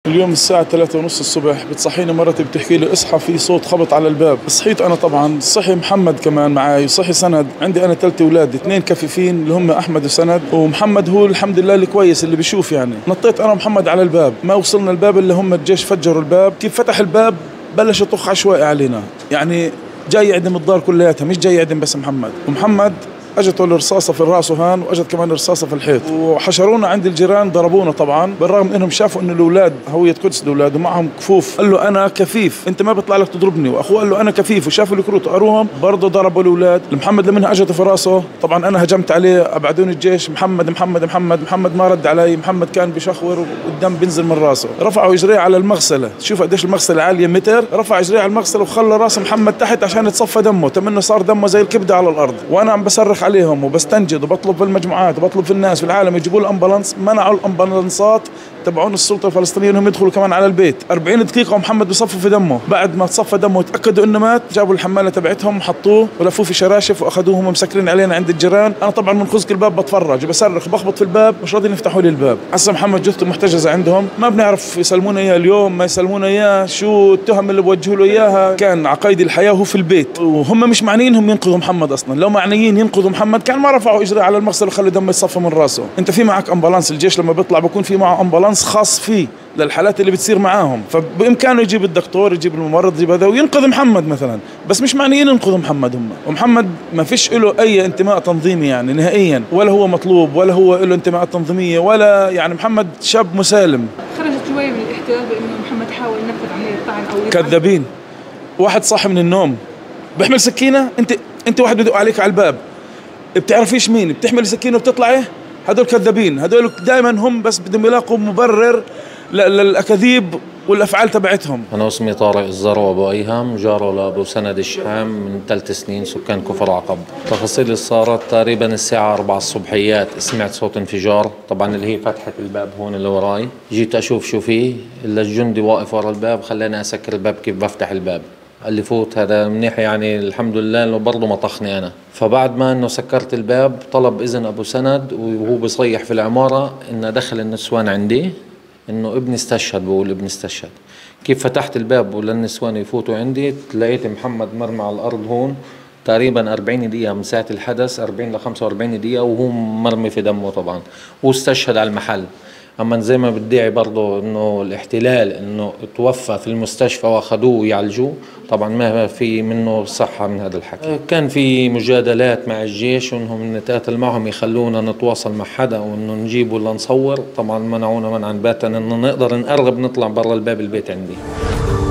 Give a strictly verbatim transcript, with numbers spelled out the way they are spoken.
اليوم الساعة ثلاثة ونص الصبح بتصحيني مرتي بتحكي لي اصحى في صوت خبط على الباب. صحيت أنا طبعا، صحي محمد كمان معاي وصحي سند. عندي أنا ثلاثة أولاد، اثنين كفيفين اللي هم أحمد وسند، ومحمد هو الحمد لله الكويس اللي بيشوف يعني. نطيت أنا ومحمد على الباب، ما وصلنا الباب اللي هم الجيش فجروا الباب. كيف فتح الباب بلش يطخ عشوائي علينا، يعني جاي يعدم الدار كلياتها، مش جاي يعدم بس محمد. ومحمد اجته الرصاصه في الراس هان، واجت كمان رصاصه في الحيط، وحشرونا عند الجيران ضربونا طبعا، بالرغم انهم شافوا انه الاولاد هويه قدس الاولاد ومعهم كفوف. قال له انا كفيف، انت ما بيطلع لك تضربني، واخوه قال له انا كفيف، وشافوا الكروت قروهم برضه ضربوا الاولاد. محمد لمنها اجته في راسه، طبعا انا هجمت عليه، ابعدوني الجيش. محمد محمد محمد محمد ما رد علي، محمد كان بشخور والدم بينزل من راسه. رفعوا اجريه على المغسله، شوف قديش المغسله عاليه متر، رفع اجريه على المغسله وخلى راس محمد تحت عشان يتصفى دمه، تمنه صار دمه زي الكبده على الارض. وانا عم بصرخ عليهم وبستنجد وبطلب في المجموعات وبطلب في الناس في العالم يجيبوا الامبولانس. منعوا الامبولانسات تبعون السلطه الفلسطينيه انهم يدخلوا كمان على البيت. أربعين دقيقه ومحمد بصفوا في دمه. بعد ما تصفى دمه وتاكدوا انه مات، جابوا الحماله تبعتهم وحطوه ولفوه في شراشف واخذوهم ومسكرين علينا عند الجيران. انا طبعا من خزق الباب بتفرج وبصرخ بخبط في الباب، مش راضيين يفتحوا لي الباب. هسه محمد جثته محتجزه عندهم، ما بنعرف يسلمونا اياه اليوم ما يسلمونا اياه، شو التهم اللي بوجهوا له اياها. كان عقايد الحياه وهو في البيت، وهم مش معنيين هم ينقذوا محمد اصلا. لو معنيين ينقذوا محمد كان ما رفعوا اجري على المغسل وخلوا دمه يصفى من راسه. انت في معك امبولانس، الجيش لما بيطلع بكون في معه امبولانس خاص فيه للحالات اللي بتصير معاهم، فبامكانه يجيب الدكتور يجيب الممرض يجيب هذا وينقذ محمد مثلا، بس مش معنيين ينقذوا محمد هم. ومحمد ما فيش له اي انتماء تنظيمي يعني نهائيا، ولا هو مطلوب ولا هو له انتماء تنظيميه ولا يعني. محمد شاب مسالم. خرجت شوي من الاحتلال بانه محمد حاول ينفذ عمليه طعن او كذابين. واحد صاحي من النوم بيحمل سكينه، انت انت واحد بدق عليك على الباب بتعرفيش مين، بتحمل سكينه وبتطلعي، هدول كذابين. هدول دائما هم بس بدهم يلاقوا مبرر للاكاذيب والافعال تبعتهم. انا اسمي طارق الزرو ابو ايهم، جاره لابو سند الشام من ثلاث سنين، سكان كفر عقب. تفاصيل اللي صارت تقريبا الساعه أربعة الصبحيات، سمعت صوت انفجار، طبعا اللي هي فتحه الباب هون اللي وراي. جيت اشوف شو فيه، الا الجندي واقف ورا الباب، خلاني اسكر الباب كيف بفتح الباب. قال لي فوت. هذا منيح يعني الحمد لله انه برضه ما طخني انا. فبعد ما انه سكرت الباب طلب اذن ابو سند وهو بيصيح في العماره انه دخل النسوان عندي، انه ابني استشهد. بقول ابني استشهد. كيف فتحت الباب وللنسوان يفوتوا عندي، لقيت محمد مرمى على الارض هون تقريبا أربعين دقيقه من ساعه الحدث، أربعين ل خمسة وأربعين دقيقه، وهو مرمي في دمه طبعا، واستشهد على المحل. اما زي ما بدعي برضه انه الاحتلال انه توفى في المستشفى واخذوه يعالجوه، طبعا ما في منه صحه من هذا الحكي. كان في مجادلات مع الجيش وانهم نتقاتل معهم يخلونا نتواصل مع حدا وانه نجيبه لنصور، طبعا منعونا منعا باتا انه نقدر نقرب نطلع برا الباب البيت عندي.